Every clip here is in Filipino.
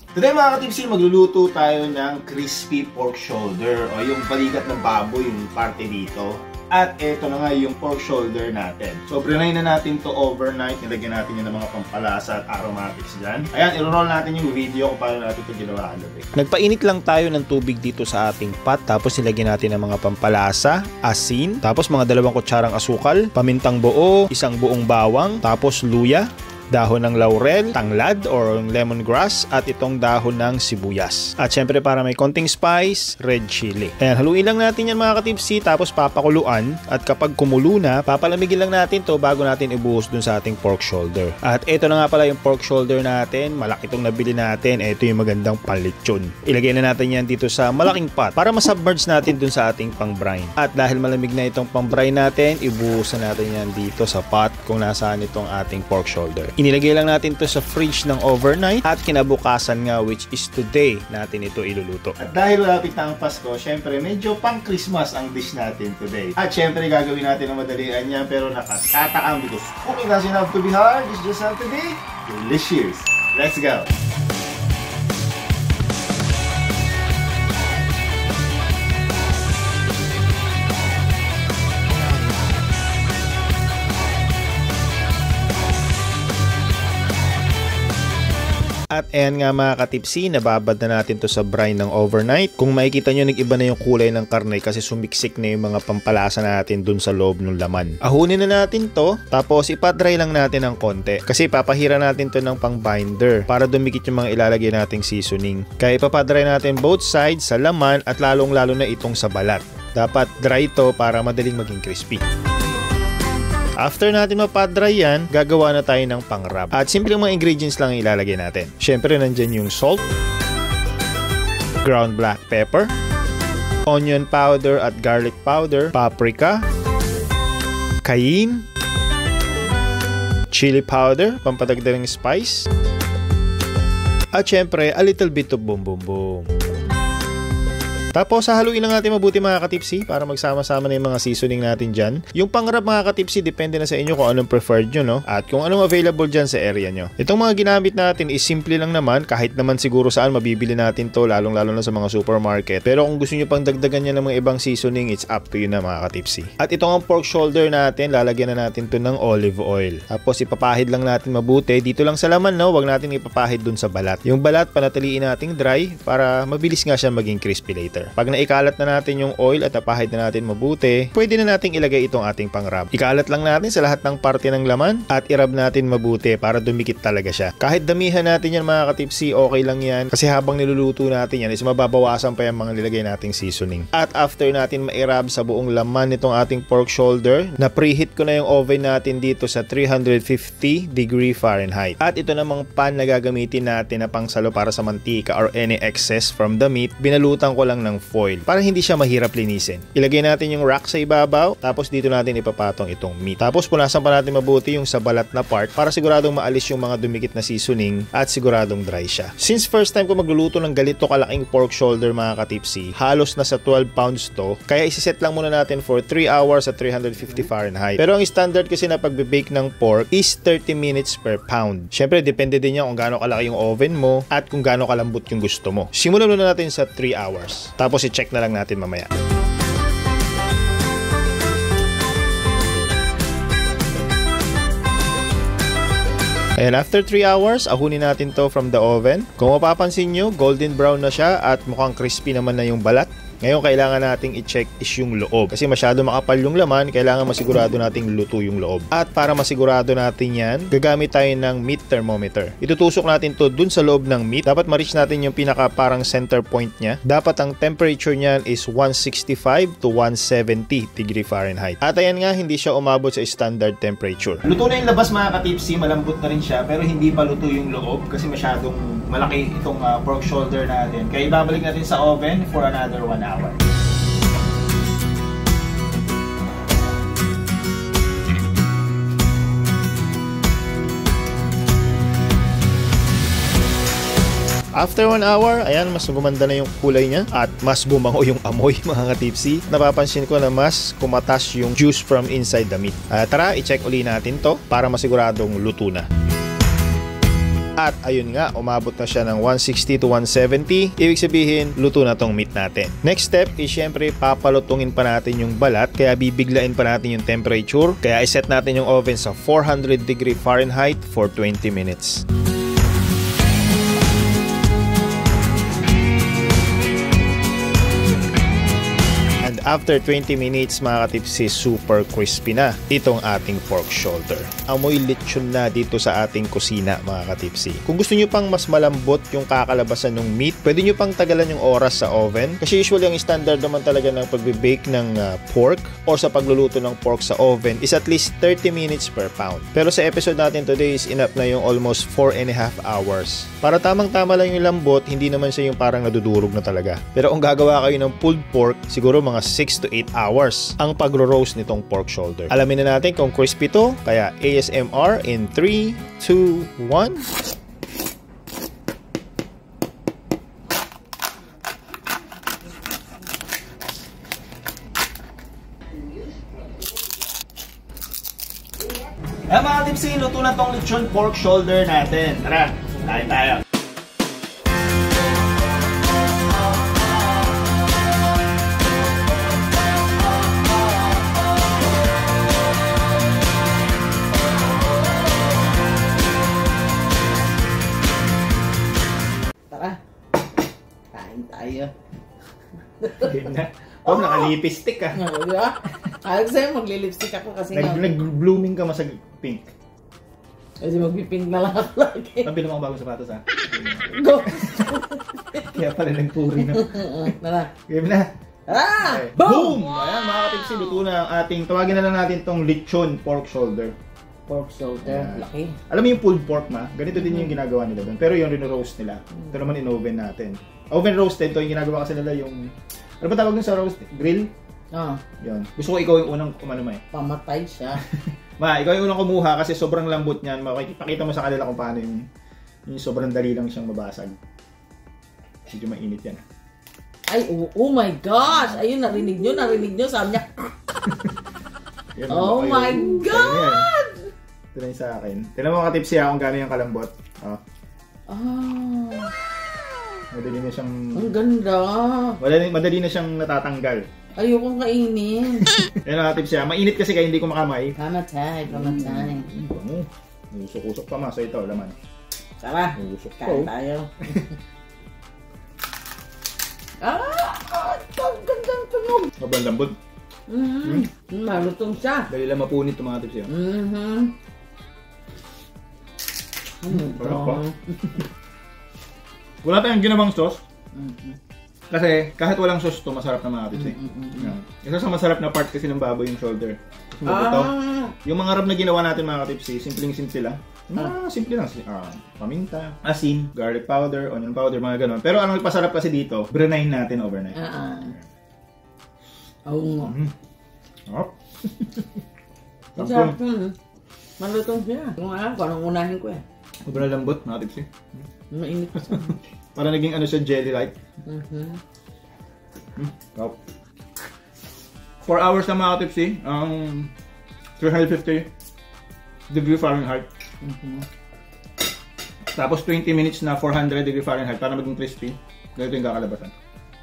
Today mga ka-tipsy, magluluto tayo ng crispy pork shoulder o yung balikat ng baboy, yung parte dito. At ito na nga yung pork shoulder natin. So, brinay na natin to overnight. Nilagyan natin yun ng mga pampalasa at aromatics dyan. Ayan, i-roll natin yung video kung paano natin ito ginawa kagabi. Nagpainit lang tayo ng tubig dito sa ating pot. Tapos nilagyan natin ng mga pampalasa, asin, tapos mga 2 kutsarang asukal, pamintang buo, 1 buong bawang, tapos luya, dahon ng laurel, tanglad or lemongrass, at itong dahon ng sibuyas. At syempre para may konting spice, red chili. Ayan, haluin lang natin yan mga ka-tipsy, tapos papakuluan. At kapag kumulo na, papalamigin lang natin to bago natin ibuhos dun sa ating pork shoulder. At ito na nga pala yung pork shoulder natin. Malaki itong nabili natin. Ito yung magandang panlitsyon. Ilagay na natin yan dito sa malaking pot para masubmerge natin dun sa ating pang-brine. At dahil malamig na itong pang-brine natin, ibuhos na natin yan dito sa pot kung nasaan itong ating pork shoulder. Inilagay lang natin to sa fridge ng overnight at kinabukasan nga, which is today, natin ito iluluto. At dahil malapit na ang Pasko, syempre medyo pang Christmas ang dish natin today. At syempre gagawin natin ang madalian niya pero nakatataam because cooking doesn't have to be hard, it just have to be delicious. Let's go! At ayan nga mga ka-tipsy, nababad na natin to sa brine ng overnight. Kung makikita nyo, nag-iba na yung kulay ng karne kasi sumiksik na yung mga pampalasa natin dun sa loob ng laman. Ahunin na natin to, tapos ipa-dry lang natin ng konti. Kasi papahira natin to ng pang-binder para dumikit yung mga ilalagay nating seasoning. Kaya ipapadry natin both sides sa laman at lalong-lalo na itong sa balat. Dapat dry to para madaling maging crispy. After natin mapadry yan, gagawa na tayo ng pang-rub. At simple mga ingredients lang ilalagay natin. Syempre nandyan yung salt, ground black pepper, onion powder at garlic powder, paprika, cayenne, chili powder, pampadagdag ng spice, at syempre a little bit of boom boom boom. Tapos hahaluin lang natin mabuti mga ka-tipsy para magsama-sama na yung mga seasoning natin dyan. Yung pang-rub mga ka-tipsy, depende na sa inyo kung anong preferred nyo, no? At kung anong available dyan sa area nyo. Itong mga ginamit natin is simple lang naman, kahit naman siguro saan mabibili natin to, lalong-lalo na sa mga supermarket. Pero kung gusto nyo pang dagdagan nyo ng mga ibang seasoning, it's up to you na mga ka-tipsy. At itong ang pork shoulder natin, lalagyan na natin to ng olive oil. Tapos ipapahid lang natin mabuti. Dito lang sa laman, no? Huwag natin ipapahid dun sa balat. Yung balat, panatiliin nating dry para mabilis nga siya maging crispy later. Pag naikalat na natin yung oil at napahid na natin mabuti, pwede na nating ilagay itong ating pang-rub. Ikalat lang natin sa lahat ng parte ng laman at i-rub natin mabuti para dumikit talaga siya. Kahit damihan natin yan mga ka-tipsy, okay lang yan. Kasi habang niluluto natin yan is mababawasan pa yung mga nilagay nating seasoning. At after natin ma-rub sa buong laman nitong ating pork shoulder, na preheat ko na yung oven natin dito sa 350 degree Fahrenheit. At ito namang pan na gagamitin natin na pangsalo para sa mantika or any excess from the meat, binalutan ko lang ng foil para hindi siya mahirap linisin. Ilagay natin yung rack sa ibabaw, tapos dito natin ipapatong itong meat. Tapos punasan pa natin mabuti yung sa balat na part para siguradong maalis yung mga dumikit na seasoning at siguradong dry siya. Since first time ko magluluto ng ganito kalaking pork shoulder mga ka-tipsy, halos nasa 12 pounds to, kaya isiset lang muna natin for 3 hours at 350 Fahrenheit. Pero ang standard kasi na pagbe-bake ng pork is 30 minutes per pound. Syempre depende din yan kung gaano kalaki yung oven mo at kung gaano kalambot yung gusto mo. Simulan muna natin sa 3 hours. Tapos i-check na lang natin mamaya. Ayan, after 3 hours, ahunin natin to from the oven. Kung mapapansin nyo, golden brown na siya at mukhang crispy naman na yung balat. Ngayon, kailangan nating i-check is yung loob. Kasi masyado makapal yung laman, kailangan masigurado nating luto yung loob. At para masigurado natin yan, gagamit tayo ng meat thermometer. Itutusok natin to dun sa loob ng meat. Dapat ma-reach natin yung pinaka parang center point niya. Dapat ang temperature niyan is 165 to 170 degree Fahrenheit. At ayan nga, hindi siya umabot sa standard temperature. Luto na yung labas mga ka-tipsy, malambot na rin siya, pero hindi pa luto yung loob kasi masyadong malaki itong pork shoulder natin. Kaya ibabalik natin sa oven for another 1 hour. After 1 hour, ayan, mas gumanda na yung kulay niya at mas bumango yung amoy mga ka-tipsy. Napapansin ko na mas kumatas yung juice from inside the meat. Tara, i-check uli natin to para masiguradong luto na. At ayun nga, umabot na siya ng 160 to 170. Ibig sabihin, luto na tong meat natin. Next step is syempre papalutungin pa natin yung balat, kaya bibiglain pa natin yung temperature. Kaya iset natin yung oven sa 400 degree Fahrenheit for 20 minutes. After 20 minutes mga katipsi, super crispy na itong ating pork shoulder. Amoy lechon na dito sa ating kusina mga katipsi. Kung gusto nyo pang mas malambot yung kakalabasan ng meat, pwede nyo pang tagalan yung oras sa oven. Kasi usually ang standard naman talaga ng pagbe-bake ng pork or sa pagluluto ng pork sa oven is at least 30 minutes per pound. Pero sa episode natin today is enough na yung almost 4.5 hours. Para tamang-tama lang yung lambot, hindi naman siya yung parang nadudurog na talaga. Pero kung gagawa kayo ng pulled pork, siguro mga 6 to 8 hours ang pagro-roast nitong pork shoulder. Alamin na natin kung crispy to, kaya ASMR in 3, 2, 1. Mga tipsy, luto na tong lechon pork shoulder natin. Tara, kain tayo. Oh, naka-lipstick ka. Diba? Alam ko sa'yo, magli-lipstick ako kasi nag-blooming ka masag pink. Kasi mag-pink na lang ako lagi. Pabili mo ang bagong sapatos, ha? Go! Kaya pala nagpuri na. Nara. Game na. Ah! Okay. Boom! Ayan, mga katipsi, luto na ang ating, tawagin na lang natin tong lechon pork shoulder. Pork shoulder, laki. Alam mo yung pulled pork, ma? Ganito din yung ginagawa nila doon. Pero yung rino-roast nila. Ito naman in-oven natin. Oven roasted, ito yung ginagawa kasi nila yung... Ano ba tawag sa roast? Grill? Oo. Yun. Gusto ko ikaw yung unang kumano mo eh. Pamatay siya. Ma, ikaw yung unang kumuha kasi sobrang lambot niyan. Makikita mo sa kanila kung paano yung sobrang dali lang siyang mabasag. Medyo mainit yan. Ay, oh my gosh! Ayun, narinig nyo, sabi niya. Yun, oh my God! Ito na yung sa akin. Tignan mo ka-tipsy ha kung gano'n yung kalambot. Oh. Oh. Madali na siyang... Ang ganda! Madali na siyang natatanggal. Ayokong kainin. Yan ang tipsy ha. Mainit kasi kaya hindi ko makamay. Pamatay. Usok-usok pa ma. So ito, laman. Tara, Usok pa. kain tayo. Ang gandang tunog. Mabang lambot. Malutong siya. Dali lang mapunit itong mga tipsy ha. Wala tayong ginawang sauce. Kasi kahit walang sauce to, masarap na mga tipsy. Isa sa masarap na part kasi ng baboy yung shoulder. Yung mga rab na ginawa natin mga tipsy, simpleng-simple lang. Simple lang. Paminta, asin, garlic powder, onion powder, mga ganon. Pero ang nagpasarap kasi dito, brinahin natin overnight. Oo nga. Sarap. Malutong siya. Kung alam ko, anong unahin ko eh. Sobrang lambot mga tipsy. Mainit pa siya. Para naging ano siya, jelly-like. 4 hours na mga tipsy. 350 degree Fahrenheit. Tapos 20 minutes na 400 degree Fahrenheit para maging crispy. Ganito yung kakalabasan.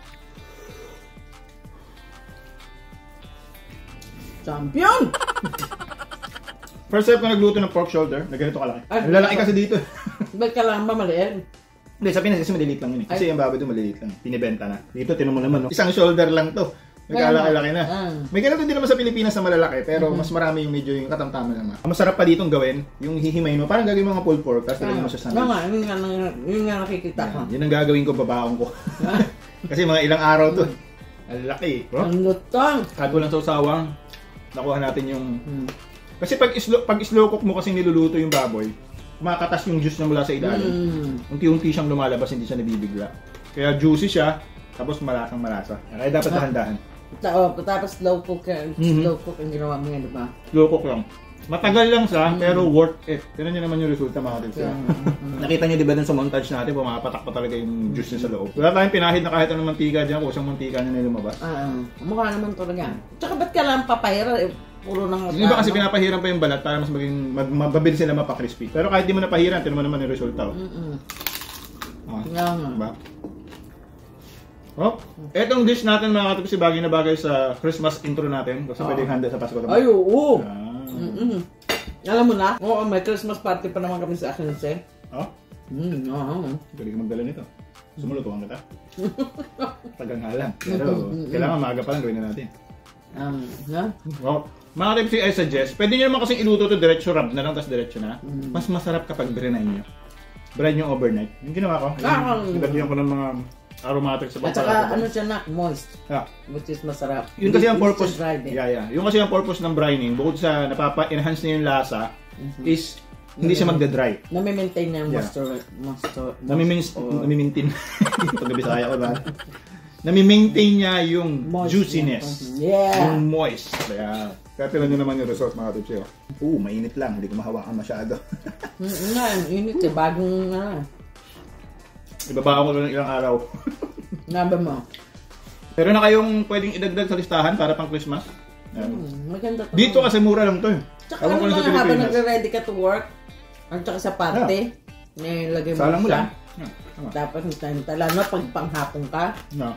Champion! First time ko nagluto ng pork shoulder na ganito kalaki. Ang lalaki kasi dito. Ba't kailangan ba maliit? Hindi, sa Pinas kasi maliliit lang yun eh. Kasi yung baboy doon maliliit lang. Pinibenta na. Dito, tinan mo naman, no? Isang shoulder lang to. May kalaki-laki na. May ganito din naman sa Pilipinas na malalaki, pero mas marami yung medyo yung katamtaman naman. Ang masarap pa ditong gawin, yung hihimayin mo, parang gagawin mo mga pulled pork, tapos gagawin mo sa sandwich. Mama, yun nga nakikita ko. Yun ang gagawin ko, babaong ko. Kasi mga ilang araw to. Ang laki. Ang lutang. Kahit walang sausawang, nakuha natin yung... Kasi pag slow cook mo kasi niluluto yung baboy, kumakatas yung juice na mula sa ilalim. Unti-unti siyang lumalabas, hindi siya nabibigla. Kaya juicy siya, tapos malasang malasa. Kaya dapat dahan-dahan. Tapos slow cook ang ginawa mo yan, di ba? Slow cook lang. Matagal lang siya, pero worth it. Tignan niyo naman yung resulta mga tipsy. Nakita niyo di ba dun sa montage natin, pumapatak pa talaga yung juice niya sa loob. Wala tayong pinahid na kahit anong mantika dyan, kusang mantika niya na lumabas. Mukha naman talaga. Tsaka ba't ka lang papayra? Puro na Yung iba kasi pinapahiran pa yung balat para mas maging mababilis sila mapa-crispy. Pero kahit di mo napahiran, tinan mo naman yung resulta. Oh. Diba? Oh, etong dish natin mga katipsi bagay na bagay sa Christmas intro natin. Kasi pwedeng handa sa Pasko. Ay, oo. Alam mo na? Oo, may Christmas party pa naman kami sa akin, Jose. Oh? Galing ka magdala nito. Sumulutuan kita. Tagang halang. Pero kailangan maaga pa lang gawin na natin. Oh, mga katipsi, I suggest, pwede nyo naman kasing iluto to diretso rub na lang, tapos diretso na. Mas masarap kapag brinain nyo. Brine nyo overnight. Yung ginawa ko, nilagyan ko ng mga aromatics sa at saka ano siya na, moist. Yeah. Which is masarap. Yun kasi ang purpose. Yeah. Yung kasi ang purpose ng brining, bukod sa napapa-enhance niya yung lasa, is hindi siya magde-dry. Nami-maintain niya yung nami-maintain. Pag-Bisaya ko ba? Nami-maintain niya yung juiciness. Yeah. Yung moist. Kaya tinan nyo naman yung result mga tipsy. Mainit lang. Hindi ko mahawakan masyado. Init eh. Bagong Ibabaka mo lang ilang araw. Naba mo. Pero na kayong pwedeng idagdag sa listahan para pang Christmas? Maganda to. Dito kasi mura lang to. Tsaka ano lang habang nagre-ready ka to work, at tsaka sa party, nilagay mo salang mo lang. Tapos tala na pag panghapon ka.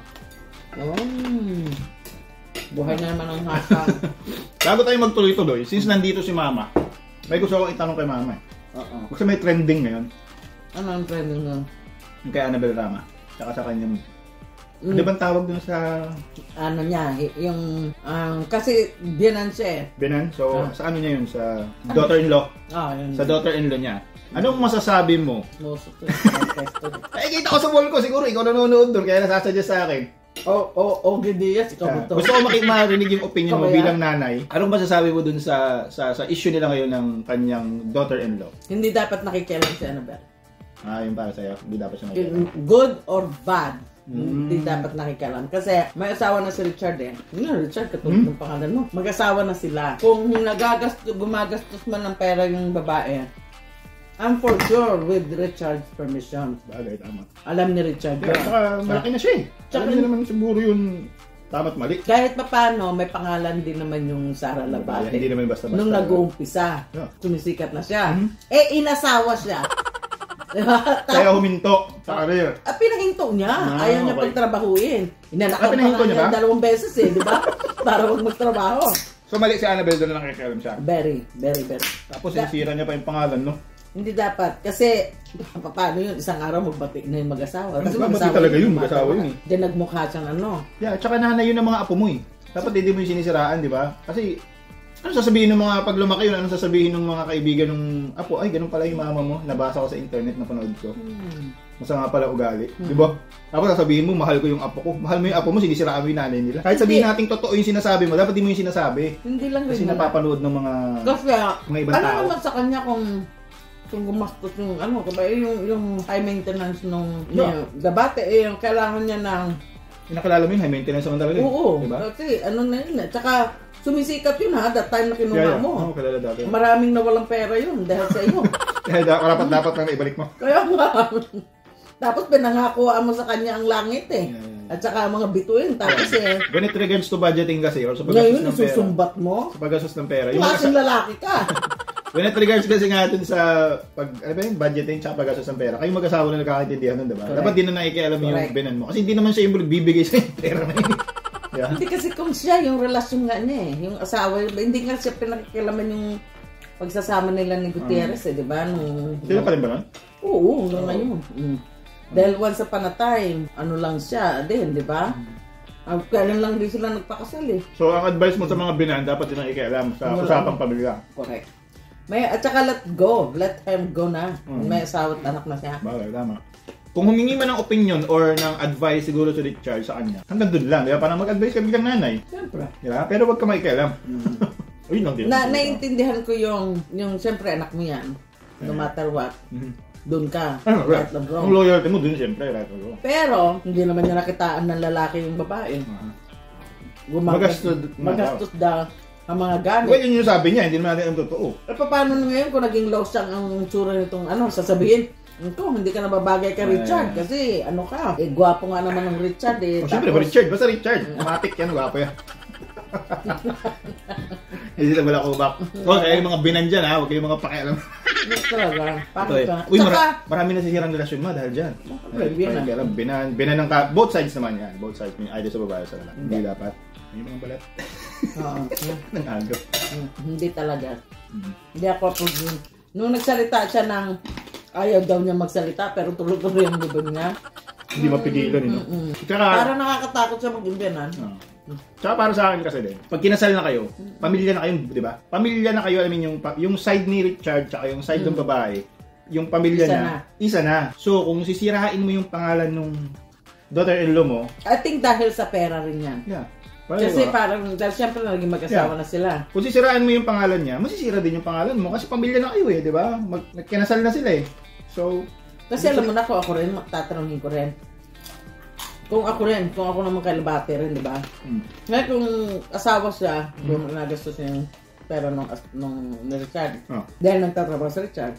Buhay na naman ang hasang. Bago tayo magtuloy-tuloy, since nandito si Mama, may gusto akong itanong kay Mama. Kasi may trending ngayon. Ano ang trending ngayon? Yung kay Annabel Rama. Tsaka sa kanyang... Di ba tawag dun sa... Ano niya, yung... kasi binan siya eh. Binan? So, sa ano niya yun? Sa daughter-in-law? Yun. Sa daughter-in-law niya. Anong masasabi mo? Kita ko sa wall ko. Siguro ikaw nanonood dun. Kaya nasasuggest sa akin. Diaz, ikaw to. Gusto ko marinig yung opinion mo bilang nanay. Anong masasabi mo dun sa issue nila ngayon ng kanyang daughter-in-law? Hindi dapat nakikialam si Annabel. Yung para sa'yo. Hindi dapat siya nakikialam. Good or bad. Hindi dapat nakikialam. Kasi may asawa na si Richard eh. Richard, katulad ng pangalan mo. Mag-asawa na sila. Kung gumagastos man ng pera yung babae, I'm for sure with Richard's permission. Bagay, tama. Alam ni Richard. Saka malaki na siya eh. Alam niya naman siguro yun tama't mali. Kahit pa paano, may pangalan din naman yung Sara Labate. Hindi naman basta-basta. Nung nag-uumpisa, sumisikat na siya. Inasawa siya. Kaya huminto sa career. Pinahinto niya. Ayaw niya pagtrabahuin. Inanakaw pinahinto niya ba? 2 beses eh, di ba? Para huwag magtrabaho. So mali si Annabel doon lang nakikialam siya. Very. Tapos sinisira niya pa yung pangalan, no? Hindi dapat. Kasi, paano yun? Isang araw magbati na yung mag-asawa. Kasi mag-asawa talaga yun, mag-asawa yun eh. Then nagmukha siyang ano. Yeah, tsaka nanay yun ng mga apo mo eh. Dapat hindi mo yung sinisiraan, di ba? Kasi, ano sasabihin ng mga pag lumaki yun? Ano sasabihin ng mga kaibigan ng apo? Ay, ganun pala yung mama mo. Nabasa ko sa internet, napanood ko. Masama pala ugali. Di ba? Tapos sasabihin mo, mahal ko yung apo ko. Mahal mo yung apo mo, sinisiraan mo yung nanay nila. Kahit sabihin natin totoo yung sinasabi mo, dapat di mo yung sinasabi. Hindi lang kasi napapanood ng mga ibang tao. Ano naman sa kanya kung gumastos yung ano, yung high maintenance nung Labate yung kailangan niya ng nakilala mo yun, high maintenance naman talaga. Oo, diba? Kasi ano na yun. Tsaka sumisikat yun that time na kinuha mo. Kilala dati. Maraming nawalang pera yun dahil sa iyo. Dahil dapat na ibalik mo. Kaya nga. Tapos pinangakuha mo sa kanya ang langit eh. At saka mga bituin. Tapos when it regards to budgeting kasi, or sa paggastos ng pera. Susumbat mo? Sa paggastos ng pera. Klaseng lalaki ka. When it regards kasi nga dun sa budgeting tsaka paggastos ng pera, kayong mag-asawa na nagkakaintindihan nun, diba? Dapat din na nakikialam yung binan mo. Kasi hindi naman siya yung bibigay sa pera na yun. Hindi kasi kung siya, yung relasyon nga niya eh. Yung asawa, hindi nga siya pinakikialaman yung pagsasama nila ni Gutierrez eh, diba? Sila pa rin ba nun? Oo, hanggang ngayon. Dahil once upon a time, ano lang siya din, diba? Kailan lang din sila nagpakasal eh. So, ang advice mo sa mga binan, dapat din nakikialam sa usapang pamilya. Correct. At saka let him go na. May asawa at anak na siya. Bagay, tama. Kung humingi man ng opinion or ng advice siguro si Richard sa kanya, hanggang doon lang, di ba? Parang mag-advise ka bilang nanay. Siyempre. Diba? Pero wag ka makikialam. Yun lang din. Naintindihan ko yung siyempre anak mo yan. No matter what. Doon ka. Right or wrong. Ang loyalty mo doon siyempre, right or wrong. Pero, hindi naman niya nakitaan ng lalaki yung babae. Magastos daw ang mga gamit. Well, yun yung sabi niya, hindi naman natin ang totoo. Paano ngayon kung naging low siyang ang tsura nitong sasabihin? Hindi ka nababagay kay Richard kasi gwapo nga naman ng Richard eh. Siyempre, Richard. Basta Richard. Matik yan, gwapo yan. Hindi na wala ko back. Kaya yung mga binan dyan ha, huwag kayong mga pakialam. Talaga. Bakit ka? Uy, marami nasisirang relasyon mo dahil dyan. Binan ng both sides naman yan. Both sides. Either sa babae sa lalaki. Hindi dapat. May mga balat. Oo. Ng agaw. Hindi talaga. Hindi ako nung nagsalita siya ng ayaw daw niya magsalita pero tuloy-tuloy ang libon niya. Hindi mapigilan. Parang nakakatakot siya mag-imbiyanan. Tsaka para sa akin kasi din, pag kinasal na kayo, pamilya na kayo, di ba? Pamilya na kayo, I mean, yung side ni Richard tsaka yung side ng babae, yung pamilya isa na. So, kung sisirain mo yung pangalan nung daughter-in-law mo, I think dahil sa pera rin yan. Yeah. Kasi parang, dahil siyempre naging mag-asawa na sila. Kung sisiraan mo yung pangalan niya, masisira din yung pangalan mo kasi pamilya na kayo eh, di ba? Kinasal na sila eh. So, kasi alam mo na ko, ako rin, tatanungin ko rin. Kung ako naman kalabate rin, di ba? Ngayon kung asawa siya, kung nagastos yung pera nung Richard, dahil nagtatrabaho sa Richard,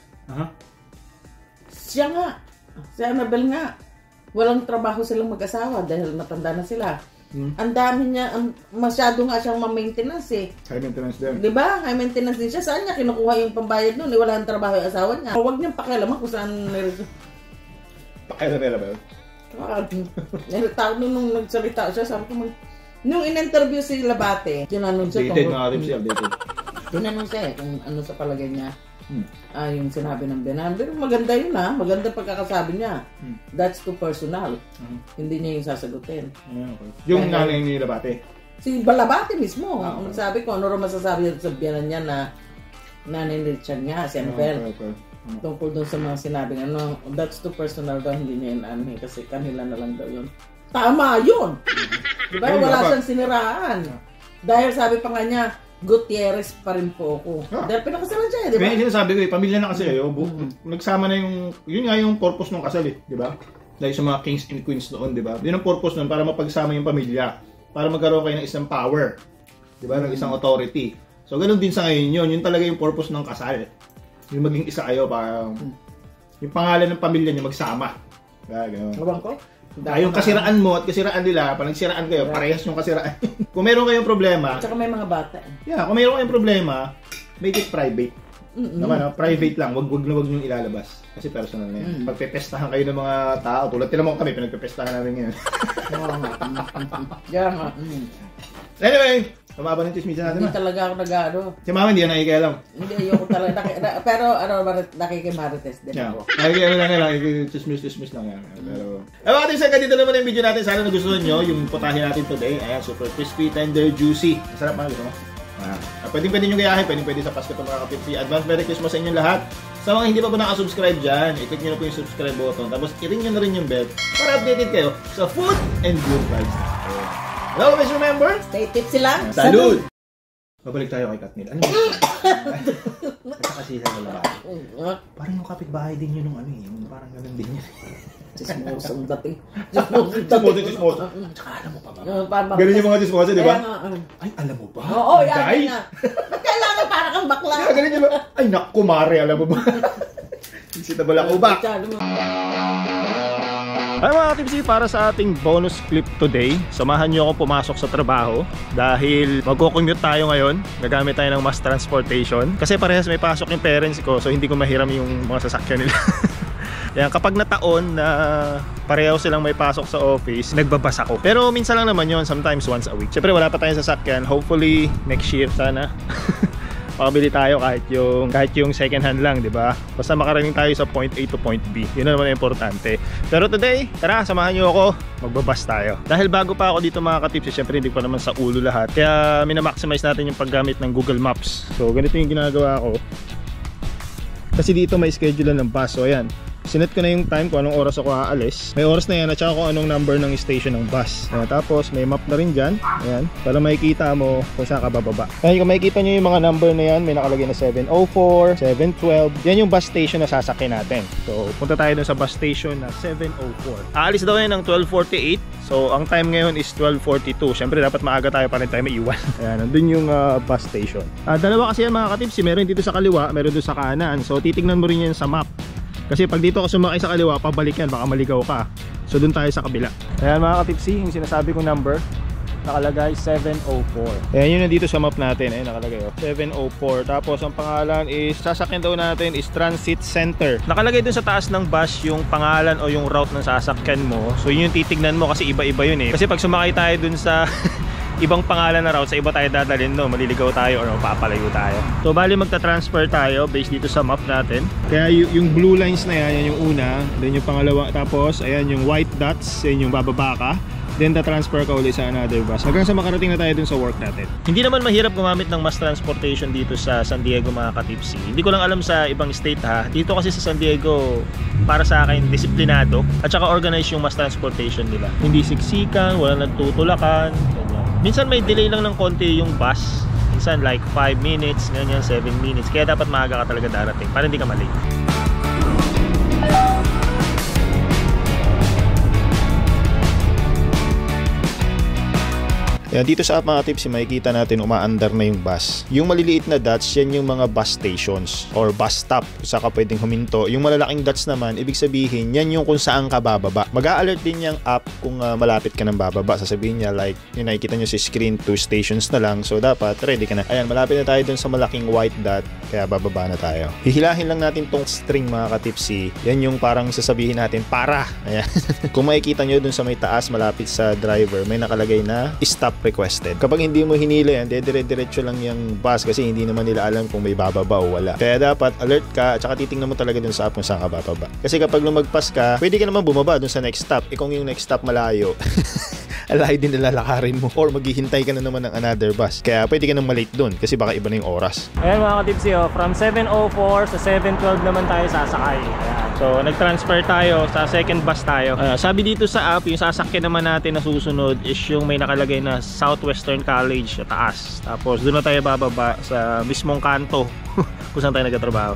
siya nga, si Annabel nga, walang trabaho silang mag-asawa dahil matanda na sila. Ang dami niya, masyado nga siyang ma-maintenance eh. High maintenance din. Di ba? High maintenance din siya. Saan niya kinukuha yung pambayad nun? Wala nang trabaho yung asawa niya. Huwag niyang pakialaman kung saan pakialaman ba yun? Tao nung nagsalita siya, sabi ko, nung in-interview si Labate, tinanong siya tinanong siya kung ano sa palagay niya. Yung sinabi ng Benan. Pero maganda yun maganda pagkakasabi niya. That's too personal. Hindi niya yung sasagutin. Yung nanay ni Labate? Si Balabate mismo. Ang sabi ko, ano rin masasabi sa biyanan niya na nanay ni Richard nga, si Annabel. Tungkol doon sa mga sinabi ano, that's too personal daw, hindi niya yun kasi kanila na lang daw yun. Tama yun! Diba? Wala siyang siniraan. Dahil sabi pa nga niya, Gutierrez pa rin po ako. Dahil pinakasalan siya, di ba? Kaya sinasabi ko pamilya na kasi kayo. Nagsama na yun nga yung purpose ng kasal di ba? Dahil sa mga kings and queens noon, di ba? Yun ang purpose noon para mapagsama yung pamilya. Para magkaroon kayo ng isang power. Di ba? Ng isang authority. So, ganun din sa ngayon yun. Yun talaga yung purpose ng kasal. Yung maging isa kayo para yung pangalan ng pamilya niyo magsama. Gano'n. Abang ko? Yung kasiraan mo at kasiraan nila, pag nagsiraan kayo, parehas yung kasiraan. Kung meron kayong problema, at saka may mga bata. Yeah, kung meron kayong problema, make it private. Naman, private lang, wag nyo ilalabas. Kasi personal na yan. Pagpepestahan kayo ng mga tao, tulad tila mo kami, pinagpepestahan namin ngayon. Anyway, kumaba ng chismisa natin. Hindi talaga ako nag-ano. Si Mama hindi yan nakikialam. Hindi, ayoko talaga. Pero nakikimarites din ako. Nakikialam lang yan, chismis lang yan. Pero, mga tips, dito naman yung video natin. Sana nagustuhan nyo yung putahe natin today. Ayan, super crispy, tender, juicy. Masarap mga gusto mo? Pwede nyo gayahin, pwede sa Pasko ito mga kapitsi. Advance Merry Christmas sa inyong lahat. Sa mga hindi pa nakasubscribe dyan, i-click nyo na po yung subscribe button. Tapos i-ring nyo na rin yung bell para updated kayo sa food and good vibes natin. Hello, guys, remember? Stay tipsy lang. Salud! Babalik tayo kay Katnil. Ano mo? Nagkakasihan na laban. Parang yung kapitbahay din yun nung yung parang ganun din yun. Chismosang dating. Chismoso. Tsaka alam mo pa ba? Ganun yung mga chismoso, di ba? Ay, alam mo ba? Oo, yan na. Kailangan para kang bakla. Ganun yung ba? Ay, naku, Mare, alam mo ba? Sitable ako ba? Ay mga tipsy, para sa ating bonus clip today, samahan nyo akong pumasok sa trabaho dahil magko-commute tayo ngayon. Gagamit tayo ng mass transportation kasi parehas may pasok yung parents ko, so hindi ko mahiram yung mga sasakyan nila. Yan, kapag nataon na pareho silang may pasok sa office, nagbabas ako. Pero minsan lang naman yon, sometimes once a week. Siyempre wala pa tayong sasakyan, hopefully next year sana. Makabili tayo kahit yung second hand lang, di ba? Basta makarating tayo sa point A to point B. Yun na naman ang importante. Pero today, tara, samahan nyo ako. Magbabas tayo. Dahil bago pa ako dito mga katipsi, syempre hindi pa naman sa ulo lahat. Kaya minamaximize natin yung paggamit ng Google Maps. So, ganito yung ginagawa ko. Kasi dito may schedule ng bus. So, ayan. Sinet ko na yung time kung anong oras ako aalis. May oras na yan at saka kung anong number ng station ng bus. Ayan, tapos may map na rin dyan. Ayan, para makikita mo kung saan ka bababa. Kaya kung makikita nyo yung mga number na yan, may nakalagay na 704, 712. Yan yung bus station na sasakyan natin. So punta tayo dun sa bus station na 704. Aalis daw yan ng 12:48. So ang time ngayon is 12:42. Siyempre dapat maaga tayo para tayo maiwan. Ayan, nandun yung bus station. Dalawa kasi yan mga katipsi. Meron dito sa kaliwa, meron dito sa kanan. So titignan mo rin yan sa map. Kasi pag dito ka sumakay sa kaliwa, pabalik yan, baka maligaw ka. So dun tayo sa kabila. Ayan mga katipsi, yung sinasabi kong number nakalagay 704. Ayan yun nandito sa map natin. Ayan nakalagay 704. Tapos ang pangalan is, sasakyan daw natin is Transit Center. Nakalagay dun sa taas ng bus yung pangalan o yung route ng sasakyan mo. So yun yung titignan mo kasi iba-iba yun eh. Kasi pag sumakay tayo dun sa ibang pangalan na route, sa iba tayo dadalhin, no, maliligaw tayo or mapapalayo tayo. So bali magta-transfer tayo based dito sa map natin. Kaya yung blue lines na yan yung una, then yung pangalawa, tapos ayan yung white dots, yan yung bababa ka, then ta-transfer ka ulit sa another bus hanggang sa makarating na tayo dun sa work natin. Hindi naman mahirap gumamit ng mass transportation dito sa San Diego, mga katipsi. Hindi ko lang alam sa ibang state ha. Dito kasi sa San Diego, para sa akin, disiplinado at saka organized yung mass transportation nila. Hindi siksikan, wala nagtutulakan, ganyan. Minsan may delay lang ng konti yung bus. Minsan like 5 minutes, ganyan, 7 minutes. Kaya dapat maaga ka talaga darating para hindi ka malate. Yan, dito sa app mga tips, makikita natin umaandar na yung bus. Yung maliliit na dots, yan yung mga bus stations or bus stop kung saan ka pwedeng huminto. Yung malalaking dots naman, ibig sabihin, yan yung kung saan ka bababa. Mag-a-alert din yung app kung malapit ka ng bababa. Sasabihin niya like, yung nakikita nyo sa screen, 2 stations na lang. So dapat ready ka na. Ayan, malapit na tayo dun sa malaking white dot, kaya bababa na tayo. Hihilahin lang natin tong string mga katipsi. Yan yung parang sasabihin natin, para! Ayan. Kung makikita nyo dun sa may taas, malapit sa driver, may nakalagay na stop requested. Kapag hindi mo hinila yan, dire-diretso lang yung bus kasi hindi naman nila alam kung may bababa o wala. Kaya dapat alert ka at saka titingnan mo talaga dun sa app kung saan ka bababa. Kasi kapag lumagpas ka, pwede ka naman bumaba dun sa next stop. Kung yung next stop malayo, alay din nalalakarin mo or maghihintay ka na naman ng another bus. Kaya pwede ka nang malate dun kasi baka iba na yung oras. Ayan mga katipsi, from 7:04 sa 7:12 naman tayo sasakay. Ayan. So nag-transfer tayo sa second bus tayo. Sabi dito sa app, yung sasakyan naman natin na susunod is yung may nakalagay na Southwestern College sa taas. Tapos doon na tayo bababa sa mismong kanto kung saan tayo nagtatrabaho.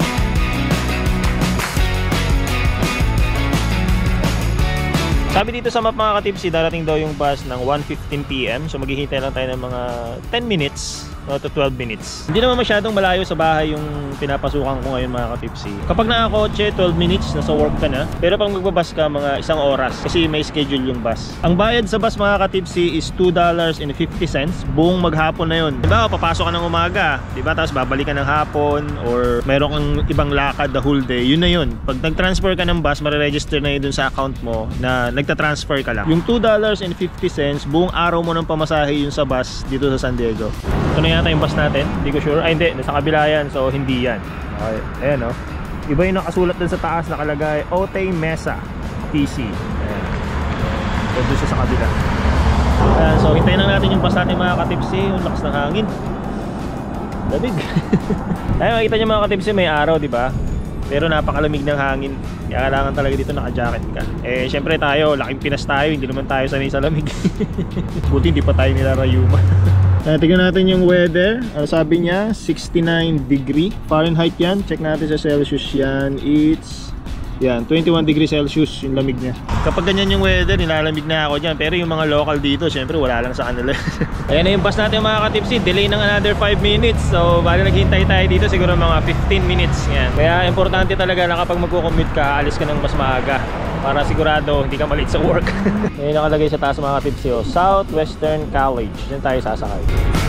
Sabi dito sa map mga katipsi, darating daw yung bus ng 1:15 PM. So maghihintay lang tayo ng mga 10 minutes to 12 minutes. Hindi naman masyadong malayo sa bahay yung pinapasukan ko ngayon mga katipsi. Kapag nakakotse, 12 minutes, nasa work ka na. Pero pag magbabas ka, mga 1 oras kasi may schedule yung bus. Ang bayad sa bus mga katipsi is $2.50 buong maghapon na yun. Diba, papasok ka ng umaga, diba, tapos babalik ka ng hapon or meron kang ibang lakad the whole day, yun na yun. Pag nag-transfer ka ng bus, mariregister na yun dun sa account mo na nagta-transfer ka lang. Yung $2.50 buong araw mo ng pamasahe yun sa bus dito sa San Diego. Ito na yata yung bus natin, hindi ko sure. Ay hindi, nasa kabila yan, so hindi yan. Okay, ayan o. Iba yung nakasulat dun sa taas, nakalagay Otay Mesa TC. Ayan. So dun sa kabila. Ayan, so hintayin lang natin yung bus natin mga katipsi. Yung lakas ng hangin, lamig. Ayan, makikita nyo mga katipsi, may araw, diba? Pero napakalamig ng hangin. Kaya kailangan talaga dito naka-jacket ka. Eh syempre tayo, laking Pinas tayo, hindi naman tayo sanay sa lamig. Buti hindi pa tayo nilarayuma. Tingnan natin yung weather. Sabi niya 69 degree Fahrenheit yan. Check natin sa Celsius yan. It's yan, 21 degrees Celsius yung lamig niya. Kapag ganyan yung weather, nilalamig na ako dyan. Pero yung mga local dito, syempre wala lang sa kanila. Ayan na yung bus natin mga katipsi. Delay ng another 5 minutes. So bali naghintay tayo dito siguro mga 15 minutes. Yan. Kaya importante talaga na kapag magko-commute ka, alis ka ng mas maaga para sigurado hindi ka malate sa work. Ngayon nakalagay sa taas mga katipsi, Southwestern College. Diyan tayo sasakay.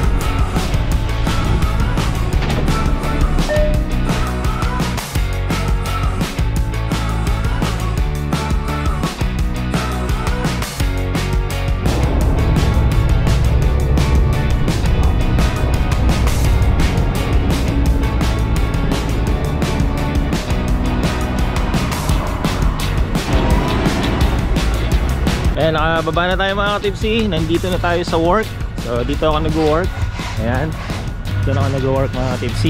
Ayan, nakababa na tayo mga katipsi. Nandito na tayo sa work. So dito ako nag-work. Ayan, dito ako nag-work mga katipsi.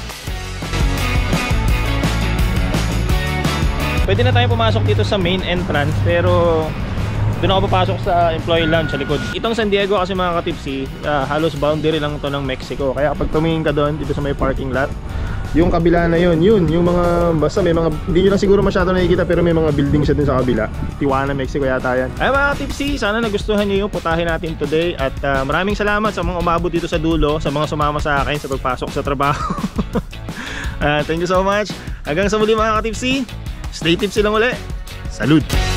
Pwede na tayo pumasok dito sa main entrance, pero doon ako papasok sa employee lounge sa likod. Itong San Diego kasi mga katipsi, halos boundary lang to ng Mexico. Kaya kapag tumingin ka doon dito sa may parking lot, yung kabila na yun, yung mga, basta may mga, hindi nyo lang siguro masyado nakikita pero may mga building siya dun sa kabila. Tijuana, Mexico yata yan. Ay mga tipsy, sana nagustuhan nyo yung putahin natin today. At maraming salamat sa mga umabot dito sa dulo, sa mga sumama sa akin sa pagpasok sa trabaho. Thank you so much. Hanggang sa muli mga katipsy, stay tipsy lang uli. Salud!